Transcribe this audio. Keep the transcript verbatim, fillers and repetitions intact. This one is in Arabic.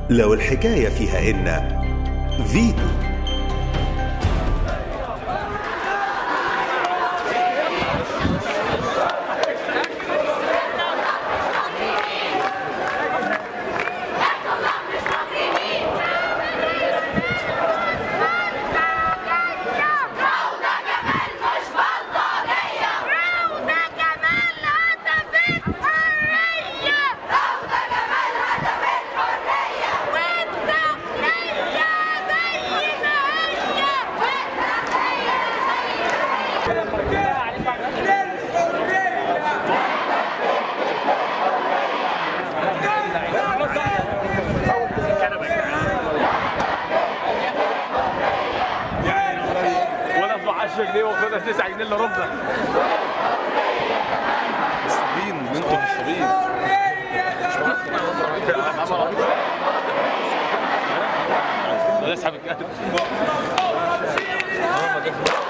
لو الحكاية فيها إن فيتو. عشرة جنيه واخدها تسعة جنيه الا ربع. مصابين انتوا مصابين. اسحب الكلب.